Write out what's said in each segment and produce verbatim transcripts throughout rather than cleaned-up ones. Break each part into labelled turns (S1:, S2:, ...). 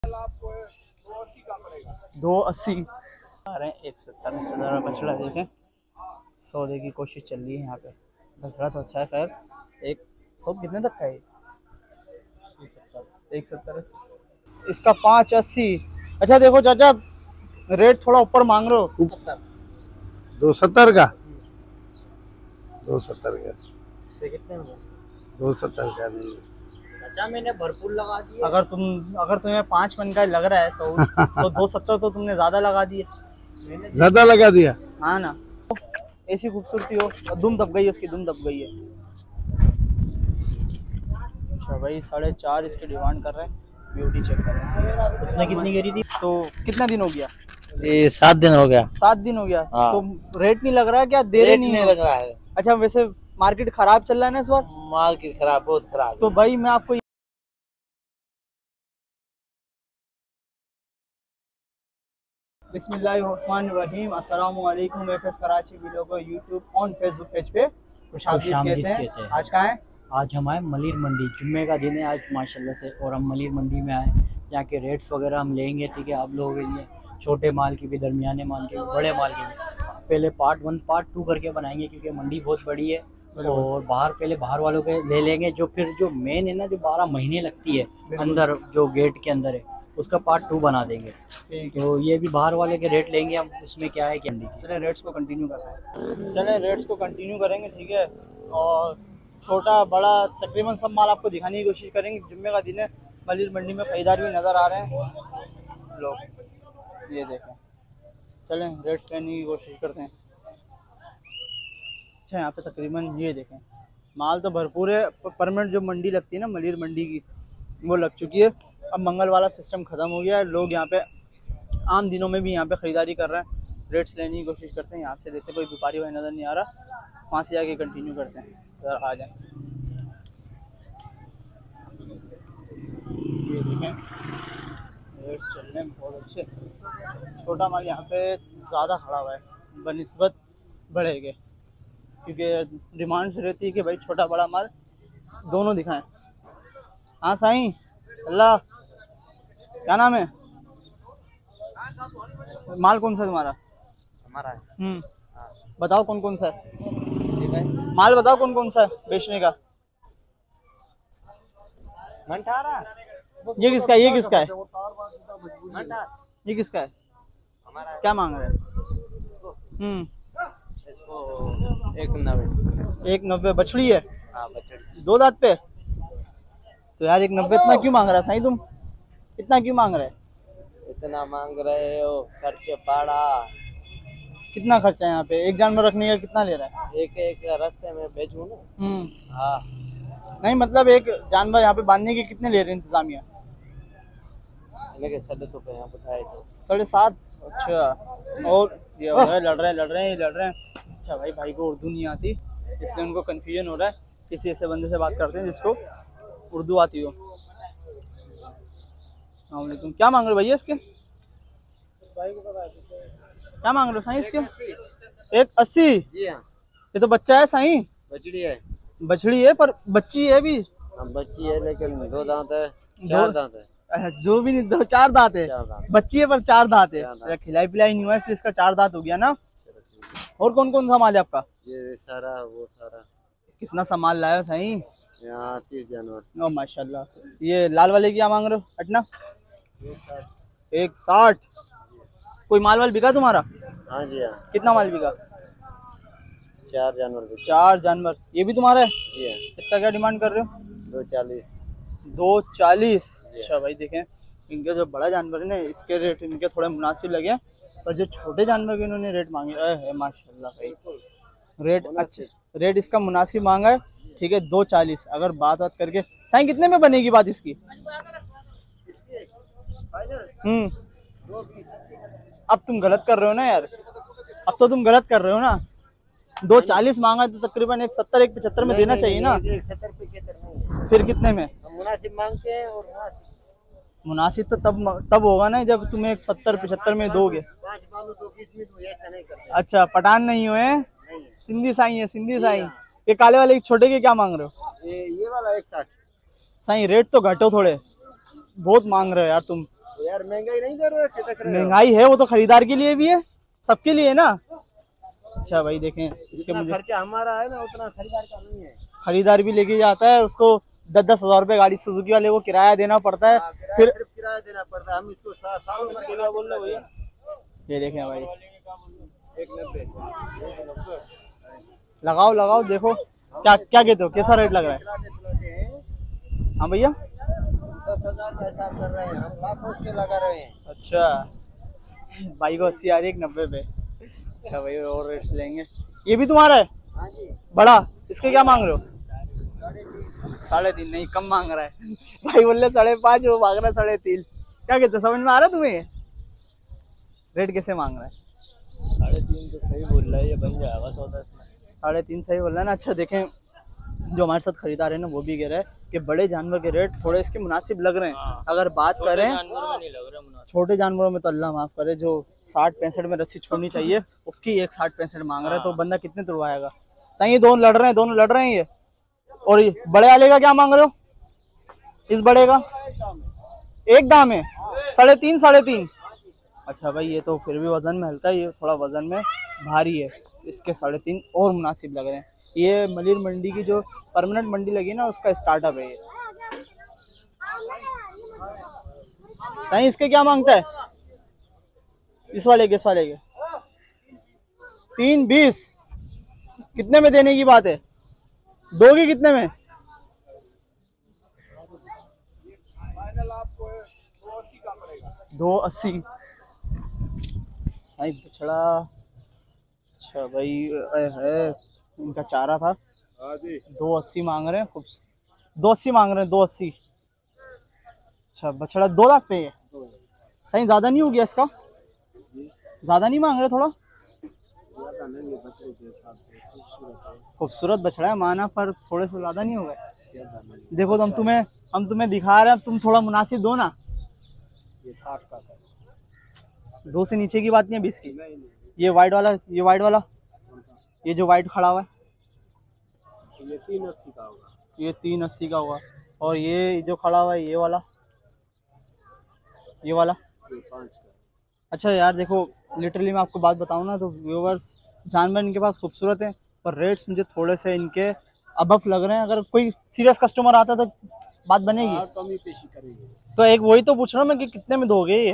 S1: दो अस्सी आ रहे हैं, एक सत्तर में ज़रा बछड़ा देखें। सौदे की कोशिश चल रही है यहाँ पे। बछड़ा तो अच्छा है, खैर एक सौ कितने तक का है? एक सत्तर। इसका पाँच अस्सी। अच्छा देखो चाचा, रेट थोड़ा ऊपर मांग रहे हो।
S2: दो सत्तर का दो सत्तर का
S1: कितने में?
S2: दो सत्तर का नहीं।
S1: अच्छा मैंने भरपूर लगा दिया। अगर तुम अगर तुम्हें पाँच मन का लग रहा है सौ तो दो सत्तर तो तुमने ज्यादा लगा दिए।
S2: ज्यादा लगा दिया।
S1: हाँ ना, ऐसी खूबसूरती हो, दुम दब गई, उसकी दुम दब गई है। अच्छा भाई साढ़े चार इसकी डिमांड कर रहे हैं। ब्यूटी चेक कर रहे हैं। उसने कितनी गिरी थी? तो कितना दिन हो गया?
S2: ये सात दिन हो गया।
S1: सात दिन हो गया।
S2: हाँ।
S1: तो रेट नहीं लग रहा है क्या? दे रहे नहीं,
S2: नहीं लग रहा है।
S1: अच्छा वैसे मार्केट खराब चल रहा है ना इस बार?
S2: मार्केट खराब, बहुत खराब।
S1: तो भाई मैं आपको बिस्मिल्लाहिर्रहमानिर्रहीम, अस्सलामु अलैकुम। एफएस कराची वीडियो को यूट्यूब ऑन फेसबुक पेज पे खुशामदीद कहते हैं। आज कहाँ है?
S3: आज हम आए मलिर मंडी, जुम्मे का दिन है आज माशाल्लाह से, और हम मलिर मंडी में आए। यहाँ के रेट्स वगैरह हम लेंगे, ठीक है, आप लोगों के लिए, छोटे माल की भी, दरमियाने माल की भी, बड़े माल की भी। पहले पार्ट वन पार्ट टू करके बनाएंगे क्योंकि मंडी बहुत बड़ी है, और बाहर पहले बाहर वालों के ले लेंगे, जो फिर जो मेन है ना, जो बारह महीने लगती है अंदर, जो गेट के अंदर है, उसका पार्ट टू बना देंगे। तो ये भी बाहर वाले के रेट लेंगे हम, उसमें क्या है कि
S1: चले रेट्स को कंटिन्यू करते हैं। चले रेट्स को कंटिन्यू करेंगे, ठीक है, और छोटा बड़ा तकरीबन सब माल आपको दिखाने की कोशिश करेंगे। जुम्मे का दिन है, मलिर मंडी में खरीदार भी नज़र आ रहे हैं लोग, ये देखें। चलें रेट्स कहने की कोशिश करते हैं। अच्छा यहाँ पे तकरीबन ये देखें, माल तो भरपूर है। परमानेंट जो मंडी लगती है ना मलिर मंडी की, वो लग चुकी है। अब मंगल वाला सिस्टम ख़त्म हो गया है। लोग यहाँ पे आम दिनों में भी यहाँ पे ख़रीदारी कर रहे हैं। रेट्स लेने की कोशिश करते हैं। यहाँ से देखते, कोई व्यापारी भाई नज़र नहीं आ रहा, वहाँ से आके कंटिन्यू करते हैं। इधर आ जाए, ये देखें रेट चल रहे हैं बहुत अच्छे। छोटा माल यहाँ पे ज़्यादा खड़ा हुआ है बनिस्बत बड़े के, क्योंकि डिमांड से रहती है कि भाई छोटा बड़ा माल दोनों दिखाएं। हाँ साईं, अल्लाह, क्या नाम है? माल कौन सा तुम्हारा?
S2: हमारा है।
S1: हम्म, बताओ कौन कौन सा है? ठीक है, माल बताओ कौन कौन सा है बेचने का। ये किसका ये किसका है? ये किसका है? क्या मांग रहे हैं? हम्म,
S2: इसको एक नब्बे।
S1: एक नब्बे बछड़ी है?
S2: हाँ बछड़ी।
S1: दो दांत पे? तो यार एक नब्बे इतना क्यों मांग रहा है साईं? तुम इतना क्यों मांग रहे?
S2: इतना मांग रहे हो, खर्चे पाड़ा।
S1: कितना खर्चा है यहाँ पे? एक जानवर रखने का कितना ले रहा है?
S2: एक एक रास्ते में भेजूं ना।
S1: हम्म,
S2: हाँ।
S1: नहीं मतलब एक जानवर यहाँ पे बांधने के कितने ले रहे हैं इंतजामिया?
S2: साढ़े तो पे यहाँ बताए थे
S1: साढ़े सात। अच्छा, और ये हो रहा है, लड़ रहे हैं लड़ रहे हैं लड़ रहे हैं। अच्छा भाई, भाई को उर्दू नहीं आती इसलिए उनको कन्फ्यूजन हो रहा है। किसी ऐसे बंदे से बात करते हैं जिसको उर्दू आती हो। अस्सलामुअलैकुम, क्या मांग रहे हो भैया इसके? क्या मांग रहे हो साईं इसके? एक अस्सी।
S2: जी हाँ।
S1: ये तो बच्चा है साईं।
S2: बछड़ी है।
S1: बछड़ी है पर बच्ची है भी।
S2: हम बच्ची है लेकिन दो दांत है, चार दांत है।
S1: जो भी नहीं, दो चार दांत है। बच्ची है पर चार दांत है। खिलाई पिलाई नहीं हुआ इसलिए इसका चार दांत हो गया ना। और कौन कौन सा माल है आपका?
S2: ये सारा वो सारा।
S1: कितना सा माल लाया साईं?
S2: यहाँ तीस जानवर।
S1: ओ माशाल्लाह। ये लाल वाले की क्या मांग रहे हो? अटना एक साठ। कोई माल वाल बिका तुम्हारा?
S2: हाँ जी हाँ।
S1: कितना माल बिका?
S2: चार जानवर।
S1: चार जानवर। ये भी तुम्हारा है?
S2: जी हाँ।
S1: इसका क्या डिमांड कर रहे हो?
S2: दो चालीस। दो
S1: चालीस। अच्छा भाई देखें, इनके जो बड़ा जानवर है ना, इसके रेट इनके थोड़े मुनासिब लगे, पर जो छोटे जानवर के इन्होंने रेट मांगे है माशाल्लाह भाई, रेट अच्छे, रेट इसका मुनासिब मांगा है, ठीक है। दो चालीस। अगर बात बात करके साईं कितने में बनेगी बात इसकी? हम्म, अब तुम गलत कर रहे हो ना यार, अब तो तुम गलत कर रहे हो ना। दो चालीस मांगा तो तकरीबन एक सत्तर एक पचहत्तर में देना चाहिए ना।
S2: सत्तर पचहत्तर
S1: फिर कितने में?
S2: मुनासिब मांगते हैं। और
S1: मुनासिब तो तब तब होगा ना जब तुम एक सत्तर पचहत्तर में दोगे। अच्छा, पठान नहीं हुए, सिंधी साईं है, सिंधी साईं। ये काले वाले छोटे के क्या मांग रहे हो?
S2: ये ये वाला एक साठ।
S1: साईं रेट तो घटो थोड़े, बहुत मांग रहे हो यार तुम।
S2: यार महंगाई नहीं कर रहे,
S1: महंगाई है वो तो खरीदार के लिए भी है, सबके लिए है ना। अच्छा भाई देखें इसके मुझे
S2: खर्चा हमारा है ना, उतना खरीदार का नहीं है।
S1: खरीदार भी लेके जाता है, उसको दस दस हजार रुपए गाड़ी सुजुकी वाले को किराया देना पड़ता है, फिर
S2: किराया देना पड़ता है, हम इसको सालों में किराया बोल रहे भैया।
S1: ये देखें भाई
S2: एक नब्बे
S1: लगाओ लगाओ देखो क्या क्या कहते हो, कैसा रेट लग रहा है? हाँ भैया
S2: दस हजार का हिसाब कर रहे हैं हम, लाखों के लगा रहे हैं।
S1: अच्छा भाई को अस्सी आ रही है, एक नब्बे पे। अच्छा भाई और रेट्स लेंगे। ये भी तुम्हारा है?
S2: हाँ जी।
S1: बड़ा इसके क्या मांग रहे हो? साढ़े तीन नहीं कम मांग रहा है भाई, बोल रहे साढ़े पाँच, वो मांग रहा है साढ़े तीन। क्या कहते हो, समझ में आ रहा है तुम्हें ये रेट कैसे मांग रहा है?
S2: साढ़े तीन तो सही बोल रहा है, ये बन जाएगा सौदा।
S1: साढ़े तीन सही बोल रहा है ना। अच्छा देखें जो हमारे साथ खरीदार है ना वो भी कह रहा है कि बड़े जानवर के रेट थोड़े इसके मुनासिब लग रहे हैं। हाँ। अगर बात करें छोटे जानवरों में तो अल्लाह माफ करे, जो साठ पैंसठ में रस्सी छोड़नी चाहिए उसकी एक साठ पैंसठ मांग रहा है, तो बंदा कितने तुड़वाएगा? सही दोनों लड़ रहे हैं, दोनों लड़ रहे हैं ये। और ये बड़े वाले का क्या मांग रहे हो? इस बड़े का एक दाम है साढ़े तीन साढ़े तीन। अच्छा भाई ये तो फिर भी वजन में हल्का है, ये थोड़ा वजन में भारी है, इसके साढ़े तीन और मुनासिब लग रहे हैं। ये मलिर मंडी की जो परमानेंट मंडी लगी ना उसका स्टार्टअप है ये। सही इसके क्या मांगता है? इस वाले के, इस वाले के तीन बीस। कितने में देने की बात है? दोगे कितने में? दो अस्सी भाई बछड़ा। अच्छा भाई है इनका चारा था, दो अस्सी मांग रहे हैं, खूब दो अस्सी मांग रहे हैं, दो अस्सी। अच्छा बछड़ा दो लाख पे है, सही ज्यादा नहीं हो गया इसका? ज्यादा नहीं मांग रहे थोड़ा? खूबसूरत बछड़ा है माना, पर थोड़े से ज्यादा नहीं हो गए? देखो तो हम तुम्हें हम तुम्हें दिखा रहे हैं, तुम थोड़ा मुनासिब दो ना।
S2: ये साठ का था,
S1: दो से नीचे की बात नहीं है बीस की। ये वाइट वाला, ये वाइट वाला, ये जो वाइट खड़ा हुआ है
S2: ये तीन अस्सी का होगा।
S1: ये तीन अस्सी का होगा। और ये जो खड़ा हुआ है ये वाला, ये वाला
S2: ये पाँच का।
S1: अच्छा यार देखो लिटरली मैं आपको बात बताऊं ना तो व्यूवर्स, जानवर इनके पास खूबसूरत है पर रेट्स मुझे थोड़े से इनके अबफ लग रहे हैं। अगर कोई सीरियस कस्टमर आता तो बात बनेगी,
S2: कमी पेशी करेंगे।
S1: तो एक वही तो पूछ रहा हूँ मैं कि कितने में दोगे? ये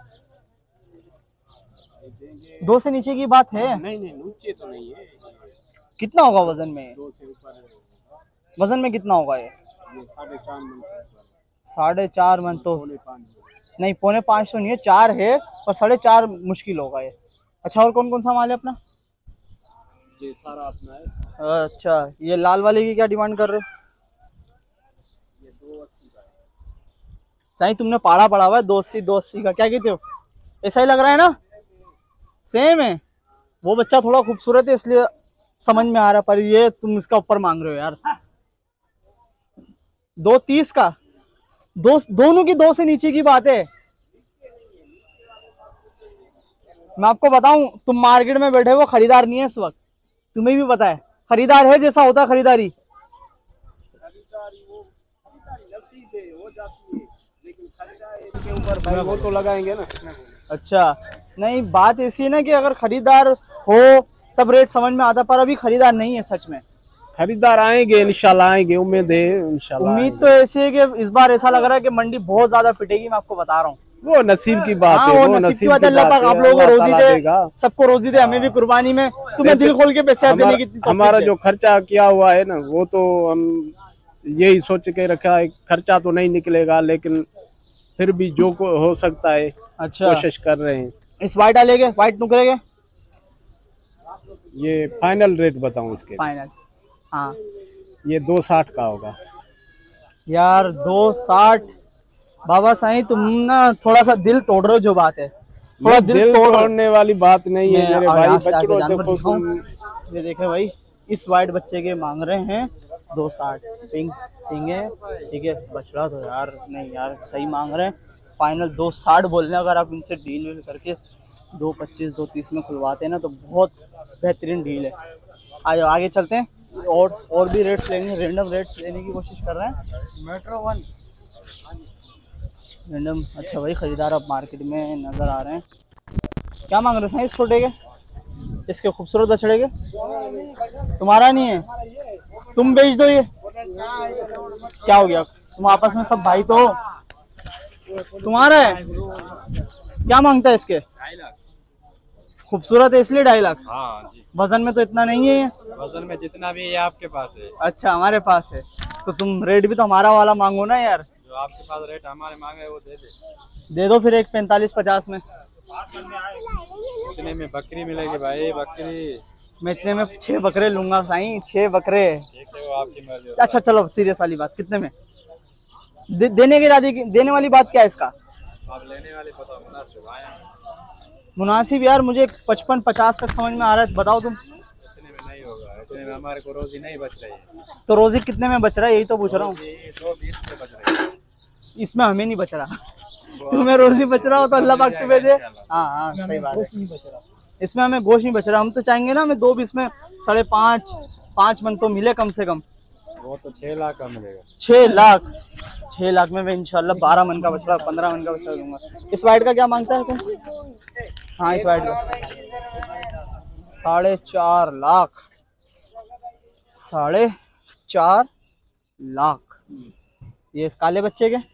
S1: दो से नीचे की बात है?
S2: नहीं नहीं नीचे तो नहीं है।
S1: कितना होगा वजन में?
S2: दो से ऊपर
S1: वजन में कितना होगा ये?
S2: ये साढ़े चार मन से
S1: साढ़े चार मन तो
S2: पौने पाँच
S1: नहीं, पौने पाँच तो नहीं है, चार है पर साढ़े चार मुश्किल होगा ये। अच्छा और कौन कौन सा माल है अपना?
S2: ये सारा अपना है।
S1: अच्छा ये लाल वाले की क्या डिमांड कर रहे हो?
S2: ये दो अस्सी का है।
S1: सही तुमने पाड़ा पड़ा हुआ है, दो अस्सी दो अस्सी का, क्या कहते हो? ऐसा ही लग रहा है ना? सेम है। वो बच्चा थोड़ा खूबसूरत है इसलिए समझ में आ रहा, पर ये तुम इसका ऊपर मांग रहे हो यार। दो तीस का, दो दोनों की दो से नीचे की बात है। मैं आपको बताऊं तुम मार्केट में बैठे हो, खरीदार नहीं है इस वक्त, तुम्हें भी पता है। खरीदार है जैसा होता है खरीदारी,
S2: के ऊपर भाई वो तो लगाएंगे ना।
S1: अच्छा नहीं बात ऐसी है ना कि अगर खरीदार हो तब रेट समझ में आता, पर अभी खरीदार नहीं है सच में।
S2: खरीदार आएंगे इंशाल्लाह, आएंगे, उम्मीद है इंशाल्लाह।
S1: उम्मीद तो ऐसी है कि इस बार ऐसा लग रहा है कि मंडी बहुत ज्यादा पिटेगी, मैं आपको बता रहा हूँ।
S2: वो नसीब की बात
S1: हाँ,
S2: है,
S1: वो नसीब की बात है। अल्लाह पाक आप लोगों को रोजी दे, सबको रोजी दे, हमें भी कुर्बानी में तुम्हें दिल खोल के पैसे देने की।
S2: हमारा जो खर्चा किया हुआ है ना वो तो हम यही सोच के रखा है, खर्चा तो नहीं निकलेगा लेकिन फिर भी जो को हो सकता है
S1: अच्छा
S2: कोशिश कर रहे हैं।
S1: इस वाइट वाले के, वाइट नुकरे के
S2: ये फाइनल रेट बताऊं इसके?
S1: फाइनल हाँ
S2: ये दो साठ का होगा
S1: यार। दो साठ बाबा साईं, तुम ना थोड़ा सा दिल तोड़ रहे हो, जो बात है थोड़ा दिल, दिल तोड़ने
S2: वाली बात नहीं है मेरे भाई। बच्चों देखो तुम,
S1: ये देखे भाई इस वाइट बच्चे के मांग रहे हैं दो साठ, पिंक सिंह है ठीक है। बछड़ा तो यार नहीं यार सही मांग रहे हैं, फाइनल दो साठ बोल रहे हैं। अगर आप इनसे डील वील करके दो पच्चीस दो तीस में खुलवाते हैं ना तो बहुत बेहतरीन डील है। आज आगे चलते हैं और और भी रेट्स लेंगे, रेंडम रेट्स लेने की कोशिश कर रहे हैं। Metro one random. अच्छा भाई, खरीदार अब मार्केट में नज़र आ रहे हैं। क्या मांग रहे हो साईं इस छोटे के, इसके खूबसूरत बछड़े के? तुम्हारा नहीं है, तुम बेच दो ये। क्या हो गया, तुम आपस में सब भाई तो हो। तुम्हारा है, क्या मांगता है इसके? खूबसूरत है इसलिए ढाई लाख।
S2: हाँ जी।
S1: वजन में तो इतना नहीं है ये।
S2: वजन में जितना भी है आपके पास है।
S1: अच्छा, हमारे पास है तो तुम रेट भी तो हमारा वाला मांगो ना यार।
S2: जो आपके पास रेट हमारे मांगे वो दे दे।
S1: दे दो फिर एक पैंतालीस पचास में।
S2: इतने में बकरी मिलेगी भाई, बकरी।
S1: मैं इतने में छह बकरे लूंगा साईं, छह बकरे।
S2: ठीक है, वो आपकी मर्जी।
S1: अच्छा चलो सीरियस वाली बात, कितने में दे, देने की दादी देने वाली बात क्या है इसका?
S2: आप लेने वाले बताओ, मुनासिब आया।
S1: मुनासिब यार, मुझे पचपन पचास तक समझ में आ रहा है, बताओ तुम।
S2: इतने में नहीं होगा, इतने में हमारे को रोजी नहीं बच रही है।
S1: तो रोजी कितने में बच रहा है, यही तो पूछ रहा हूँ।
S2: दो बीस में बच रही है।
S1: इसमें हमें नहीं बच रहा। तुम्हें रोजी बच रहा हो तो अल्लाह पाक तुम्हें दे। हाँ हाँ सही बात है, इसमें हमें गोश्त नहीं बच रहा। हम तो चाहेंगे ना हमें दो बीस में साढ़े पाँच पाँच मन तो मिले कम से कम।
S2: वो तो छह लाख का मिलेगा।
S1: छह लाख छह लाख में मैं इंशाल्लाह बारह मन का बछड़ा, पंद्रह मन का बछड़ा दूंगा। इस वाइट का क्या मांगता है तुम? हाँ इस वाइट का साढ़े चार लाख साढ़े चार लाख। ये इस काले बच्चे के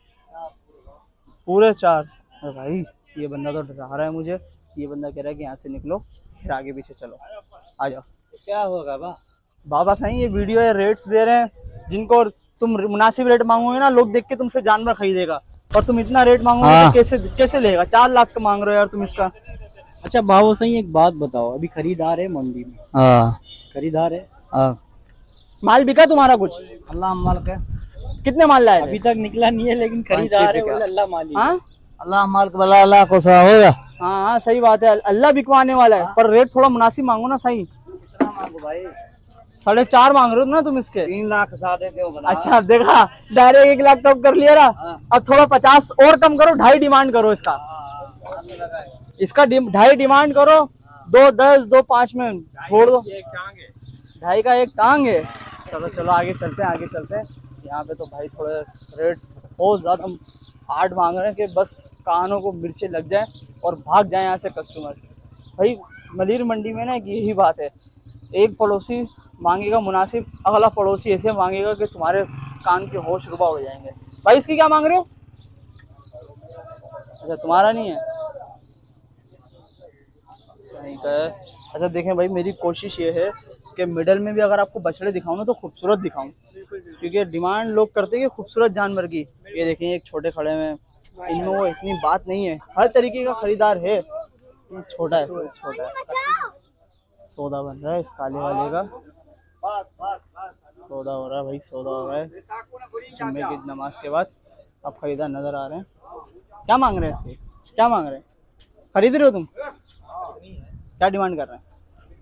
S1: पूरे चार। अरे भाई ये बंदा तो डरा रहा है मुझे। ये बंदा कह रहा है कि यहाँ से निकलो, फिर आगे पीछे चलो, आ जाओ।
S3: क्या होगा बा
S1: बाबा साईं ये वीडियो है, रेट्स दे रहे हैं जिनको तुम मुनासिब रेट मांगोगे ना, लोग देख के तुमसे जानवर खरीदेगा। और तुम इतना रेट मांगोगे
S3: हाँ।
S1: तो कैसे कैसे लेगा? चार लाख का मांग रहे हो यार तुम इसका।
S3: अच्छा बाबू सही एक बात बताओ, अभी खरीदार है मंडी में?
S4: हाँ
S3: खरीदार है।
S4: हाँ
S1: माल बिका तुम्हारा कुछ?
S3: अल्लाह माल का
S1: कितने माल लाए
S3: अभी
S1: थे?
S3: तक निकला नहीं है, लेकिन खरीदार है बोले अल्लाह मालिक।
S1: हाँ
S4: अल्लाह माल का भला, अल्लाह को सहा होगा।
S1: हाँ हाँ सही बात है, अल्लाह बिकवाने वाला है। पर रेट थोड़ा मुनासिब मांगो ना साईं।
S3: कितना मांगो भाई?
S1: साढ़े चार मांग रहे हो ना तुम इसके?
S3: तीन लाख साढ़े दो बना।
S1: अच्छा देखा, डायरेक्ट एक लाख कम कर लिया ना। अब थोड़ा पचास और कम करो, ढाई डिमांड करो इसका। इसका डि, ढाई डिमांड करो, दो दस दो पाँच में छोड़ दो। ढाई का एक टांग है। चलो चलो आगे चलते हैं, आगे चलते हैं। यहाँ पे तो भाई थोड़े रेट्स बहुत ज़्यादा हार्ड मांग रहे हैं कि बस कानों को मिर्चें लग जाए और भाग जाए यहाँ से कस्टमर। भाई मलीर मंडी में ना यही बात है, एक पड़ोसी मांगेगा मुनासिब, अगला पड़ोसी ऐसे मांगेगा कि तुम्हारे कान के होश रुबा हो जाएंगे। भाई इसकी क्या मांग रहे हो? अच्छा तुम्हारा नहीं है, सही का है। अच्छा देखें भाई, मेरी कोशिश ये है कि मिडल में भी अगर आपको बछड़े दिखाऊं ना तो खूबसूरत दिखाऊं, क्योंकि डिमांड लोग करते हैं कि खूबसूरत जानवर की। ये देखें एक छोटे खड़े में, इनमें वो इतनी बात नहीं है, हर तरीके का खरीदार है। छोटा है, सब छोटा है। सौदा बन रहा है इस काले वाले का, सौदा हो रहा है भाई, सौदा हो रहा है जुम्मे की नमाज के बाद। अब खरीदार नजर आ रहे हैं। क्या मांग रहे हैं इसके, क्या मांग रहे हैं? खरीद रहे हो तुम? क्या डिमांड कर रहे हैं?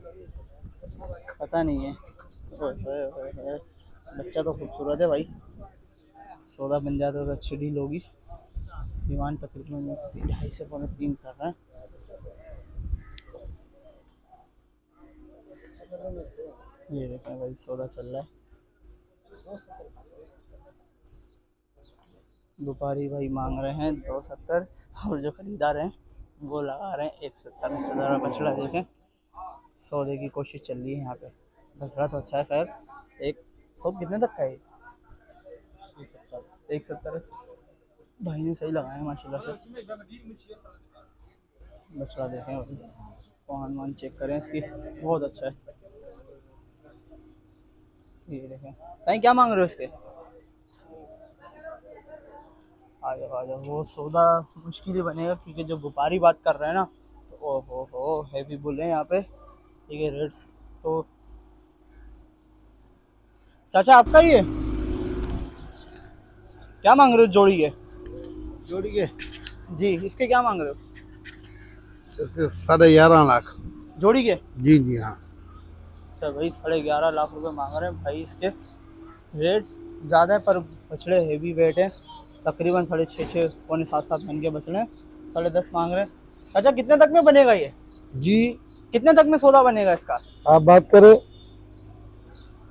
S1: पता नहीं है। ओए ओए ओए ओए, बच्चा तो खूबसूरत है भाई। सौदा बन जाता तो अच्छी डील होगी। डिमांड तकरीबन ढाई से पौने तीन कर रहा है। ये देखें भाई, सौदा चल रहा है। व्यापारी भाई मांग रहे हैं दो सत्तर और जो खरीदार हैं वो लगा रहे हैं एक सत्तर में। तो ज़रा बछड़ा देखें, सौदे की कोशिश चल रही है यहाँ पे। बछड़ा तो अच्छा है, खैर एक सौ कितने तक का है? एक सत्तर भाई ने सही लगाया माशाल्लाह से। बछड़ा देखें भाई, पान मान चेक करें इसकी, बहुत अच्छा है। ये देखें सही, क्या मांग रहे हो इसके? आ जाओ आ जाओ। वो सौदा मुश्किल ही बनेगा क्योंकि जो व्यापारी बात कर रहे हैं ना, तो ओ हो हो हैवी बुल है यहाँ पे। ठीक है रेट्स तो चाचा आपका ही है? क्या मांग रहे हो जोड़ी के?
S5: जोड़ी के
S1: जी इसके क्या मांग रहे हो?
S5: इसके साढ़े ग्यारह लाख
S1: जोड़ी के?
S5: जी जी हाँ।
S1: अच्छा भाई साढ़े ग्यारह लाख रुपए मांग रहे हैं भाई। इसके रेट ज़्यादा है पर बछड़े हैवी वेट है, तकरीबन साढ़े छः छः पौने सात सात मन के बछड़े हैं। साढ़े दस मांग रहे हैं। अच्छा कितने तक में बनेगा ये?
S5: जी
S1: कितने तक में सौदा बनेगा इसका?
S5: आप बात करें।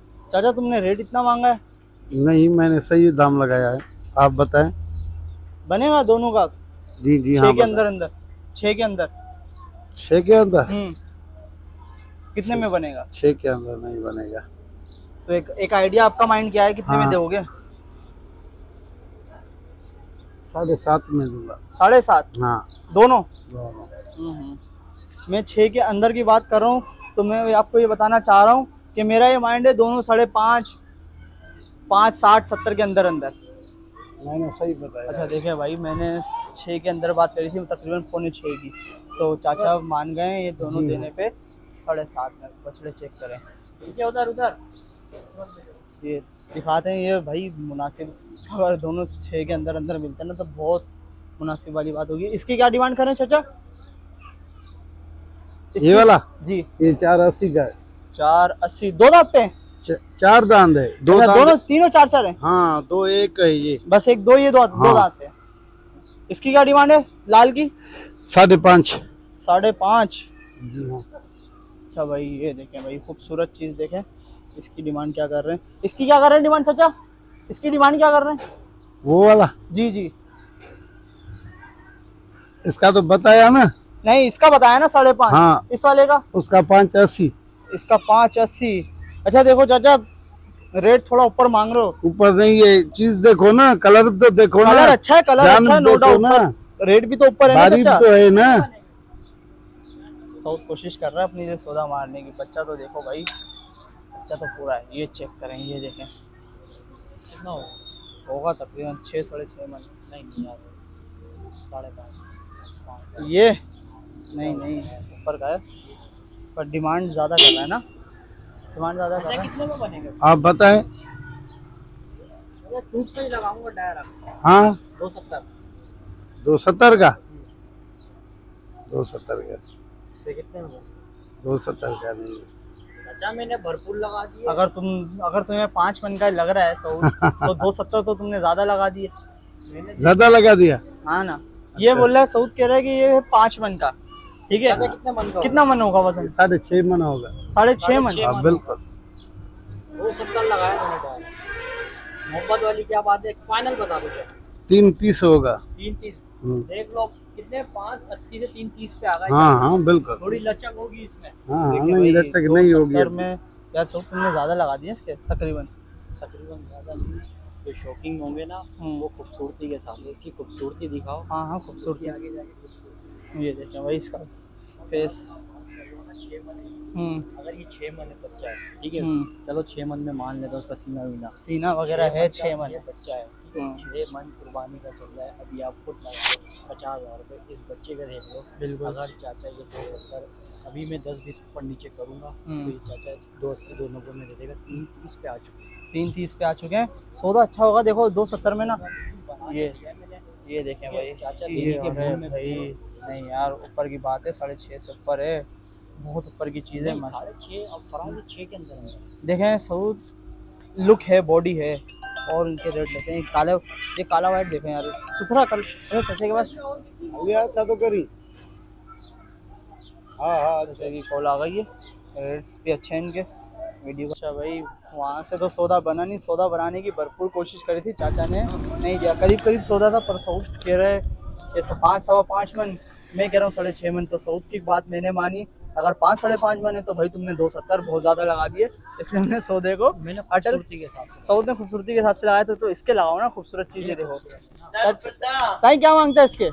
S1: चाचा तुमने रेट इतना मांगा है?
S5: नहीं, मैंने सही दाम लगाया है, आप बताएं।
S1: बनेगा दोनों का?
S5: जी जी
S1: छह
S5: हाँ
S1: के अंदर अंदर छह के अंदर
S5: छः के अंदर
S1: हम्म कितने में बनेगा?
S5: छः के अंदर नहीं बनेगा।
S1: तो एक एक आइडिया आपका माइंड क्या है, कितने में
S5: हाँ।
S1: दोगे?
S5: साढ़े सात में दूंगा।
S1: साढ़े सात
S5: हाँ
S1: दोनों?
S5: दोनों।
S1: हम्म। मैं छः के अंदर की बात कर रहा हूँ, तो मैं आपको ये बताना चाह रहा हूँ कि मेरा ये माइंड है दोनों साढ़े पाँच पाँच साठ सत्तर के अंदर अंदर।
S5: मैंने सही बताया।
S1: अच्छा देखिए भाई, मैंने छः के अंदर बात करी थी, तकरीबन पौने छः की, तो चाचा मान गए ये दोनों देने पे साढ़े सात में। बछड़े चेक करें, ठीक है उधर उधर ये दिखाते हैं ये भाई मुनासिब। अगर दोनों छः के अंदर अंदर मिलते हैं ना तो बहुत मुनासिब वाली बात होगी। इसकी क्या डिमांड करें चाचा?
S5: ये वाला
S1: जी
S5: ये चार अस्सी का है।
S1: चार अस्सी। दो दांत पे हैं?
S5: च- चार दांत है। दो
S1: अच्छा,
S5: दांत
S1: दोनों तीनों चार चार हैं?
S5: हाँ दो एक है ये।
S1: बस एक दो ये दो दो
S5: हाँ।
S1: दांत पे। इसकी क्या डिमांड है लाल की?
S5: साढ़े पाँच।
S1: साढ़े पाँच।
S5: जी हाँ।
S1: अच्छा भाई ये देखें भाई, खूबसूरत चीज़ देखें। इसकी डिमांड क्या कर रहे हैं? इसकी क्या कर रहे हैं डिमांड चाचा? इसकी डिमांड क्या कर रहे हैं?
S5: वो वाला
S1: जी जी
S5: इसका तो बताया ना।
S1: नहीं, इसका बताया ना साढ़े पाँच।
S5: हाँ।
S1: इस वाले का?
S5: उसका पाँच अस्सी।
S1: इसका पाँच अस्सी। अच्छा देखो चाचा, रेट थोड़ा ऊपर मांग रहे हो।
S5: ऊपर नहीं, ये चीज देखो ना, कलर तो देखो ना।
S1: कलर अच्छा है, कलर
S5: जान
S1: अच्छा है, नो
S5: देखो
S1: डाउट,
S5: ना।
S1: पर रेट भी तो ऊपर है ना
S5: बारीक
S1: चाचा।
S5: तो है ना।
S1: सऊद कोशिश कर रहा है अपनी ये सौदा मारने की। बच्चा तो देखो भाई, बच्चा तो पूरा है। ये चेक करें, ये देखें कितना होगा, तकरीबन छः साढ़े छः मन। नहीं नहीं यार, साढ़े पाँच। ये नहीं नहीं ऊपर का है, पर डिमांड ज़्यादा कर रहा है ना, डिमांड ज़्यादा कर रहा है। कितने में बनेगा?
S5: आप बताएं।
S1: छूट पे ही लगाऊंगा डायरेक्ट।
S5: हाँ
S1: दो सत्तर।
S5: दो सत्तर का दो सत्तर का
S1: कितने में?
S5: दो सत्तर का नहीं।
S1: अच्छा मैंने भरपूर लगा दिए। अगर तुम अगर तुम्हें पाँच मन का लग रहा है सऊद, तो दो सत्तर तो तुमने ज़्यादा लगा दिए।
S5: ज्यादा लगा दिया।
S1: हाँ ना, ये बोल रहा है सऊद कह रहा है कि ये है पाँच मन का, ठीक है? कितने मन का? कितना मन होगा वजन?
S5: साढ़े छः मन होगा।
S1: साढ़े छः मन।
S5: हाँ बिल्कुल।
S1: दो सत्तर लगाया मैंने। मोहब्बत वाली क्या बात है, फाइनल बता दो।
S5: तीन तीस होगा।
S1: तीन तीस
S5: हम्म।
S1: देख लो, कितने पाँच अस्सी से तीन तीस पे आ गए।
S5: हाँ हाँ बिल्कुल।
S1: थोड़ी लचक होगी इसमें।
S5: हाँ हाँ
S1: देखिए
S5: नहीं
S1: भाई,
S5: लचक
S1: दो
S5: नहीं
S1: सत्तर
S5: होगी।
S1: में यार सऊद तुमने ज़्यादा लगा दिए इसके, तकरीबन तकरीबन ज़्यादा नहीं। जो शॉकिंग होंगे ना वो खूबसूरती के साथ। इसकी खूबसूरती दिखाओ। हाँ हाँ खूबसूरती आगे जाके। ये देखें भाई इसका फेस। हम्म
S3: अगर ये छः मन बच्चा है, ठीक है,
S1: हम्म।
S3: चलो छः मन में मान लेते हैं उसका सीना वीना
S1: सीना वगैरह है छः मन।
S3: बच्चा है, छः मन कुर्बानी का चल रहा है। अभी आप खुद लगाओ पचास हज़ार रुपये, इस बच्चे का देख लो।
S1: बिल्कुल।
S3: अगर चाचा ये दो सत्तर, अभी मैं दस बीस ऊपर नीचे करूँगा तो ये चाचा दो अस्सी दो नब्बे में दे देगा। तीन तीस पे आ चुके हैं।
S1: तीन तीस पे आ चुके हैं। सौदा अच्छा होगा। देखो दो सत्तर में ना, ये ये देखें भाई,
S3: चाचा
S1: ये
S3: देने के
S1: है
S3: मूड में
S1: भाई। नहीं यार ऊपर की बात है, साढ़े छः से ऊपर है, बहुत ऊपर की चीज़ है। माशा
S3: साढ़े छः अब फराज छः के अंदर अंदर
S1: देखें, सऊद लुक है, बॉडी है, और उनके रेट लेते हैं। काले, ये काला वाइट देखें यार, सुथरा कल। अरे चाचा के पास
S5: हो गया अच्छा तो करी। हाँ हाँ
S1: चाचा की कॉल आ गई है। रेट्स भी अच्छे हैं इनके। वीडियो का अच्छा भाई, वहाँ से तो सौदा बना नहीं। सौदा बनाने की भरपूर कोशिश करी थी, चाचा ने नहीं दिया। करीब करीब सौदा था, पर सऊद कह रहे जैसे पाँच सवा पाँच मन, मैं कह रहा हूँ साढ़े छः मन। तो सऊद की बात मैंने मानी। अगर पाँच साढ़े पाँच मन है तो भाई तुमने दो सत्तर बहुत ज़्यादा लगा दिए, इसलिए हमने सौदे को
S3: मैंने
S1: अटल
S3: खूबसूरती के साथ
S1: सऊद ने खूबसूरती के साथ से लगाया। तो, तो इसके लगाओ ना खूबसूरत चीज़ें। देखो साईं क्या मांगता है इसके?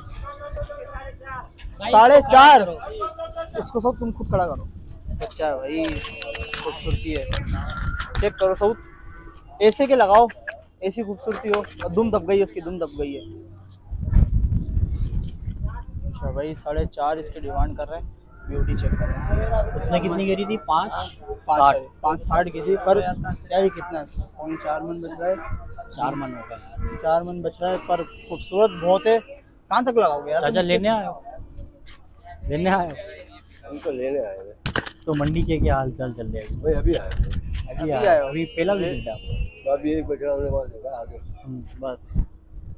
S1: साढ़े चार। इसको सब तुम खुद खड़ा करो। बच्चा है भाई, खूबसूरती है, चेक करो सऊद। ऐसे के लगाओ, ऐसी खूबसूरती हो। और दुम दब गई है उसकी, दुम दब गई है। अच्छा भाई, साढ़े चार इसकी डिमांड कर रहे हैं। ब्यूटी चेक कर रहे हैं।
S3: उसने कितनी गिरी थी? पाँच
S1: पाँच पाँच साठ की थी, पर क्या ही कितना पौने चार मन बच रहा है।
S3: चार मन होगा यार।
S1: चार मन बच रहा है, पर खूबसूरत बहुत है। कहाँ तक लगाओगे यार?
S3: चाचा लेने आयो, लेने आयो
S2: उनको लेने आए थे।
S3: तो मंडी के क्या हाल चाल चल रहे हैं?
S2: भाई अभी आए थे।
S3: अभी
S1: अभी
S3: आया,
S1: आयो।
S3: अभी पहला विजिट है आपको?
S2: तो अभी एक बछड़ा हमने वहाँ देखा आगे।
S3: हम्म, बस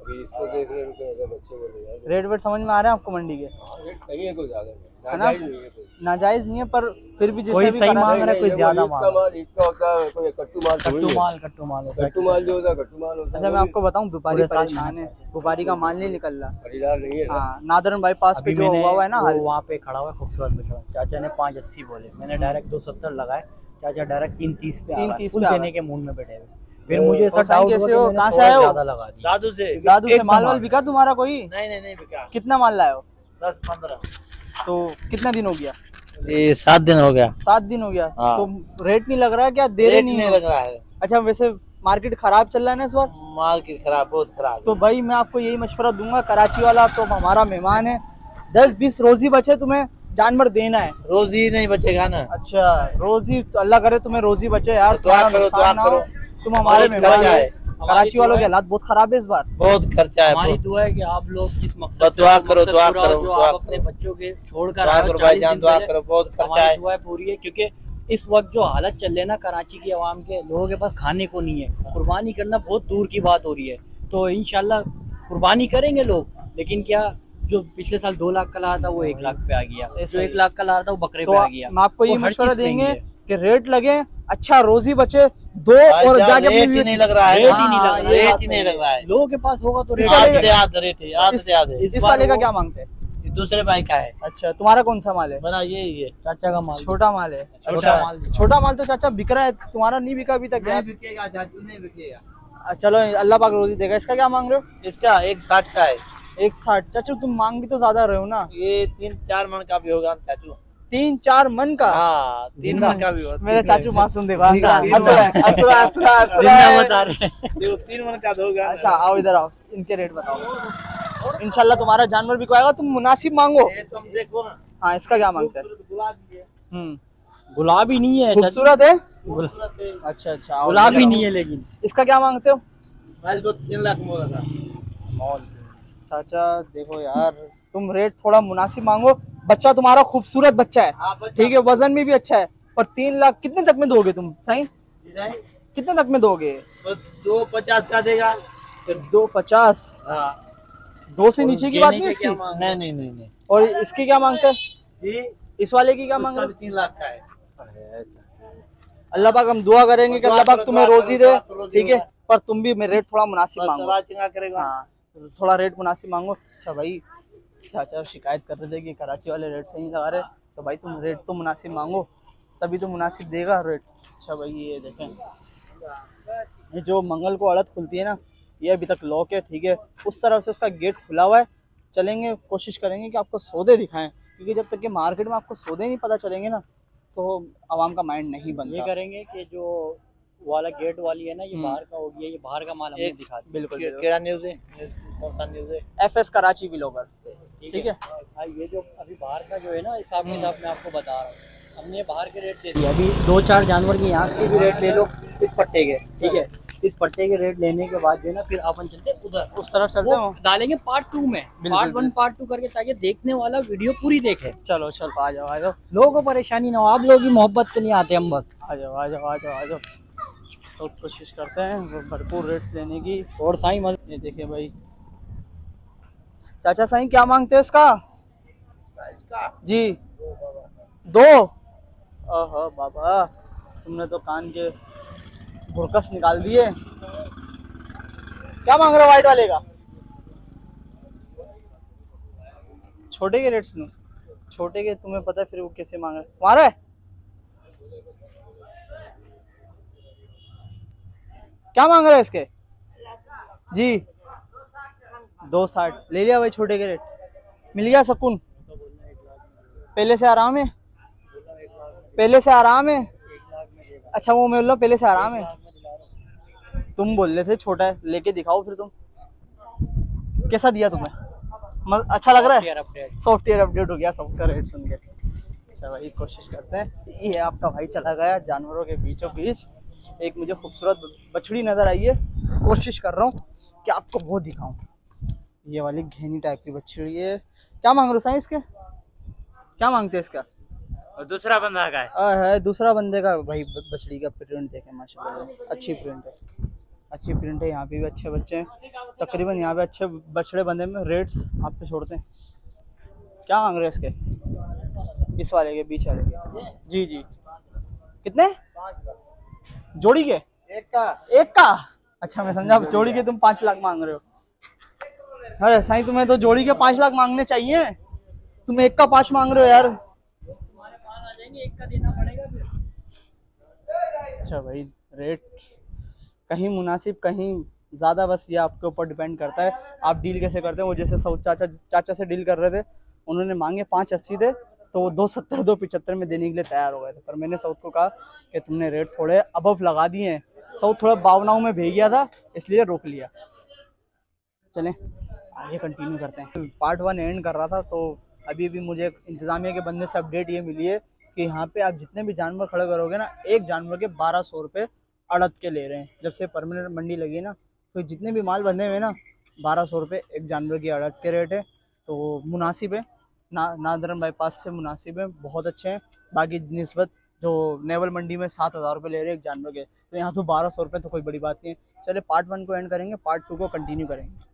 S6: अभी इसको देख रहे हैं तो बच्चे बोले यार
S1: रेट वेट समझ में आ रहे हैं आपको मंडी के?
S6: रेट सही है, कोई ज्यादा
S1: है
S6: नहीं,
S1: ना?
S6: नाजायज नहीं है कोई।
S1: नाजायज नहीं है, पर फिर भी जैसे
S3: कोई
S1: भी
S3: सही
S1: करा-
S3: मांग रहा है, कोई
S6: नहीं,
S3: ज्यादा
S6: वो
S3: मांग
S6: ईद का
S3: रहा है।
S6: माल ईद का होता है, कोई कट्टू माल थोड़ी
S3: कट्टू
S6: है।
S3: माल कट्टू माल होता है।
S6: कट्टू माल जो होता है कट्टू माल होता है।
S1: अच्छा मैं आपको बताऊं, व्यापारी
S3: पूरे साल
S1: परेशान है,
S3: में
S1: व्यापारी का माल नहीं निकल रहा।
S6: खरीदार नहीं है ना।
S1: हाँ, नादरन बाईपास पे
S3: अभी
S1: जो
S3: मैंने
S1: हुआ हुआ है ना
S3: वो
S1: हाल,
S3: वहाँ पे खड़ा हुआ है खूबसूरत बछड़ा, चाचा ने पाँच अस्सी बोले, मैंने डायरेक्ट दो सत्तर लगाए, चाचा डायरेक्ट तीन तीस पे
S1: तीन
S3: तीन
S1: तीस
S3: तीस
S1: पे आ
S3: देने
S1: रहा
S3: के मूड में बैठे हुए। फिर मुझे ऐसा
S1: और साईं
S3: डाउट हुआ
S1: कैसे
S3: कि
S1: हो?
S3: मैंने
S1: कहाँ से
S3: थोड़ा
S1: आए हो?
S3: ज्यादा लगा दिया।
S7: दादू से
S1: दादू से
S3: एकदम
S1: माल वाल
S3: माल।
S1: बिका तुम्हारा कोई?
S7: नहीं नहीं नहीं बिका,
S1: कितना माल लाए हो?
S7: दस पंद्रह
S1: तो कितना दिन हो गया?
S7: ये सात दिन हो गया।
S1: सात दिन हो गया।
S7: हाँ।
S1: तो रेट नहीं लग रहा है क्या? दे रहे
S7: रेट
S1: नहीं
S7: नहीं
S1: हो?
S7: लग रहा है,
S1: अच्छा, वैसे मार्केट खराब चल रहा है ना इस बार?
S7: मार्केट खराब, बहुत खराब।
S1: तो भाई मैं आपको यही मशवरा दूंगा, कराची वाला तो हमारा मेहमान है, दस बीस रोजी बचे तुम्हें जानवर देना है।
S7: रोज ही नहीं बचेगा ना।
S1: अच्छा, रोजी तो अल्लाह करे तुम्हें रोजी बचे यार,
S7: दुआ
S1: तुम्हारा
S7: करो,
S1: नुकसान
S7: दुआ
S1: ना हो।
S7: करो।
S1: तुम हमारे
S7: बहुत
S1: मेहमान
S7: खर्चा
S1: है।
S7: है।
S1: कराची वालों के हालात बहुत खराब है इस बार।
S7: बहुत खर्चा है,
S3: हमारी
S7: बहुत।
S3: दुआ है कि आप लोग जिस मकसद
S7: बस
S3: से
S7: दुआ
S3: मकसद
S7: करो, दुआ
S3: पूरा
S7: करो,
S3: जो
S7: दुआ
S3: आप अपने
S7: करो।
S3: बच्चों के छोड़कर
S7: दुआ
S3: आए हो
S7: करो
S3: चालीस
S7: भाईजान,
S3: दिन
S7: दुआ
S3: पहले,
S7: करो, बहुत खर्चा
S3: हमारी
S7: है।
S3: दुआ पूरी है, क्योंकि इस वक्त जो हालत चल रही है ना कराची की आवाम के, लोगों के पास खाने को नहीं है, कुर्बानी करना बहुत दूर की बात हो रही है। तो इंशाल्लाह कुर्बानी करेंगे लोग, लेकिन क्या जो पिछले साल दो लाख का ला था वो एक लाख पे आ गया, जो एक लाख का ला रहा था वो बकरे
S1: तो
S3: पे आ गया।
S1: हम आपको ये
S3: वो हर
S1: मशवरा
S3: चीज़
S1: देंगे
S3: महंगी है।
S1: कि रेट लगे, अच्छा रोजी बचे, दो और
S7: भाईजान,
S1: जाके अपनी
S7: रेट ही
S1: वीडियो-
S7: नहीं लग रहा है,
S3: रेट ही
S1: हाँ,
S3: नहीं लग
S1: हाँ,
S3: रहा,
S1: ये
S7: रेट
S1: बात
S7: ही
S1: सही
S7: नहीं
S1: है।
S7: लग रहा है।
S3: लोगों के पास होगा तो
S1: इस
S3: रेट
S1: वाले
S7: आध
S1: का-
S7: से आध रेट है, आध
S1: इस-
S7: से आध है।
S1: इस वाले का क्या मांगते हैं?
S7: ये दूसरे भाई का है,
S1: अच्छा, तुम्हारा कौन सा माल है?
S7: बना ये ये
S3: चाचा का माल
S1: छोटा माल है।
S3: छोटा
S1: अच्छा,
S3: माल।
S1: छोटा माल तो चाचा बिक रहा है, तुम्हारा नहीं बिका अभी तक यार।
S7: बिकेगा, चाचू नहीं बिकेगा।
S1: चलो अल्लाह पाक रोजी देगा। इसका क्या मांग रहे हो?
S7: इसका एक साठ का है,
S1: एक साठ। चाचू तुम मांग भी तो ज्यादा रहे हो ना।
S7: ये तीन चार मन का भी होगा चाचू।
S1: तीन चार मन का?
S7: हाँ, तीन मन का भी होगा।
S1: मेरे चाचू मासूम देखो, हंस रहा है,
S7: तीन
S1: हंस रहा है, हंस रहा है, हंस रहा है, हंस रहा है।
S3: जिंदा बता रहे हैं।
S7: देखो, तीन मन का होगा।
S1: अच्छा आओ इधर आओ, इनके रेट बताओ। इंशाल्लाह तुम्हारा जानवर बिकवाएगा, तुम मुनासिब मांगो।
S7: ये तुम देखो ना,
S1: हाँ, इसका क्या मांगते हैं?
S7: गुलाबी है,
S1: हम्म,
S3: गुलाबी नहीं है चाचा,
S1: खूबसूरत है।
S7: खूबसूरत है।
S1: अच्छा अच्छा, आओ
S3: गुलाबी
S1: इधर आओ।
S3: नहीं है, लेकिन
S1: इसका क्या मांगते हो?
S7: मैं इसको तीन लाख में बोला था।
S1: चाचा देखो यार, तुम रेट थोड़ा मुनासिब मांगो, बच्चा तुम्हारा खूबसूरत बच्चा है,
S7: हाँ, बच्चा-
S1: ठीक है, वजन में भी अच्छा है, पर तीन लाख कितने तक में दोगे तुम? सही
S7: डिजाइन
S1: कितने तक में दोगे?
S7: बस दो पचास का देगा।
S1: दो पचास?
S7: हाँ,
S1: दो से नीचे की बात नहीं इसकी।
S7: नहीं नहीं नहीं नहीं
S1: और इसकी क्या मांगते हैं?
S7: ये
S1: इस वाले की क्या मांग
S7: उसका
S1: रहे
S7: भी तीन लाख का है।
S1: हो? अल्लाह पाक हम दुआ करेंगे कि
S7: दुआ
S1: अल्लाह पाक
S7: करो,
S1: तुम्हें
S7: दुआ
S1: रोजी
S7: करो,
S1: दे,
S7: दुआ करो,
S1: ठीक है,
S7: दुआ।
S1: पर तुम भी मेरे रेट थोड़ा मुनासिब
S7: बस
S1: मांगो।
S7: सलाह चंगा करेगा।
S1: हाँ, थोड़ा रेट मुनासिब मांगो। अच्छा भाई, चाचा शिकायत कर रहे थे कि कराची वाले रेट सही लगा रहे, तो भाई तुम रेट तो मुनासिब मांगो, तभी तो मुनासिब देगा रेट। अच्छा भाई, ये देखें, ये जो मंगल को अड़द खुलती है ना, ये अभी तक लॉक है, ठीक है, उस तरफ से उसका गेट खुला हुआ है। चलेंगे, कोशिश करेंगे कि आपको सौदे दिखाएं, क्योंकि जब तक कि मार्केट में आपको सौदे नहीं पता चलेंगे ना, तो आवाम का माइंड नहीं
S3: ये
S1: बनता।
S3: करेंगे कि जो वाला गेट वाली है ना, ये बाहर का हो गया, ये बाहर का माल हमें
S7: एक-
S3: दिखा दिया।
S1: बिल्कुल बिल्कुल।
S7: केड़ा न्यूज़ है, कौन सा न्यूज़ है?
S1: एफ एस कराची व्लॉगर, ठीक है।
S3: हाँ, ये जो अभी बाहर का जो है ना हिसाब किताब मैं आपको बता रहा हूँ, हमने बाहर के रेट दे दिए। अभी दो चार जानवर के यहाँ के भी रेट ले लो, इस पट्टे के, ठीक है, इस पट्टे के रेट लेने के बाद जो है ना, फिर अपन चलते हैं उधर,
S1: उस तरफ चलते
S3: वो
S1: हो।
S3: डालेंगे पार्ट टू में, पार्ट वन पार्ट टू करके, ताकि देखने वाला वीडियो पूरी देखे।
S1: चलो चलो, आ जाओ आ जाओ
S3: लोगों को परेशानी ना हो, आप लोगों की मोहब्बत के लिए आते हैं हम बस।
S1: आ जाओ आ जाओ आ जाओ आ जाओ। तो कोशिश करते हैं वो भरपूर रेट्स लेने की।
S3: और साईं मत
S1: ये देखिए भाई, चाचा साईं क्या मांगते हैं इसका? जी दो? ओहो बाबा, तुमने तो कान के भुरकस निकाल दिए। क्या मांग रहे हो वाइट वाले का? छोटे के रेट सुनो, छोटे के तुम्हें पता है फिर वो कैसे मांग रहे? तुम्हारा है? क्या मांग रहे हैं इसके? जी दो साठ ले लिया भाई, छोटे के रेट मिल गया सुकून। पहले से आराम है, पहले से आराम है। अच्छा वो मिल लो, पहले से आराम है। तुम बोल रहे थे छोटा है, लेके दिखाओ फिर। तुम कैसा दिया तुम्हें? मत, अच्छा लग रहा है? सॉफ्टवेयर अपडेट हो गया सबका रेट सुन के। अच्छा भाई, कोशिश करते हैं। ये आपका भाई चला गया जानवरों के बीचों बीच। एक मुझे खूबसूरत बछड़ी नजर आई है, कोशिश कर रहा हूँ कि आपको वो दिखाऊं। ये वाली घेनी टाइप की बछड़ी है। क्या मांग रहे हो साईं इसके? क्या मांगते हैं इसका?
S7: और दूसरा बंदा का है।
S1: आ, है दूसरा बंदे का भाई। बछड़ी का प्रिंट देखें, माशाल्लाह अच्छी प्रिंट है। अच्छी प्रिंट है, यहाँ पे भी अच्छे बच्चे हैं। तकरीबन यहाँ पे अच्छे बछड़े बंधे में। रेट्स आप पे छोड़ते हैं। क्या मांग रहे हैं इसके? इस वाले के, बीच वाले के? जी जी। कितने जोड़ी के?
S5: एक का
S1: एक का? अच्छा मैं समझा जोड़ी के तुम पाँच लाख मांग रहे हो। अरे साईं तुम्हें तो जोड़ी के पाँच लाख मांगने चाहिए, तुम एक का पाँच मांग रहे हो यार।
S3: एक का देना पड़ेगा फिर।
S1: अच्छा भाई, रेट कहीं मुनासिब कहीं ज़्यादा, बस ये आपके ऊपर डिपेंड करता है आप डील कैसे करते हैं। वो जैसे सौ चाचा चाचा से डील कर रहे थे, उन्होंने मांगे पाँच अस्सी थे, तो वो दो सत्तर दो पिचहत्तर में देने के लिए तैयार हो गए थे। पर मैंने साउथ को कहा कि तुमने रेट थोड़े अबव लगा दिए हैं। साउथ थोड़ा बावनाओं में भेज गया था, इसलिए रोक लिया। चलें आगे कंटिन्यू करते हैं। पार्ट वन एंड कर रहा था, तो अभी भी मुझे इंतज़ामिया के बंदे से अपडेट ये मिली है कि यहाँ पे आप जितने भी जानवर खड़े करोगे ना, एक जानवर के बारह सौ रुपये अड़द के ले रहे हैं। जब से परमानेंट मंडी लगी ना, तो जितने भी माल बंधे हुए ना, बारह सौ रुपये एक जानवर की अड़द के रेट है। तो मुनासिब है, ना नादरन बाईपास से मुनासिब है, बहुत अच्छे हैं। बाकी निस्बत जो नेवल मंडी में सात हज़ार रुपये ले रहे हैं एक जानवर के, तो यहाँ तो बारह सौ रुपये तो कोई बड़ी बात नहीं है। चले पार्ट वन को एंड करेंगे, पार्ट टू को कंटिन्यू करेंगे।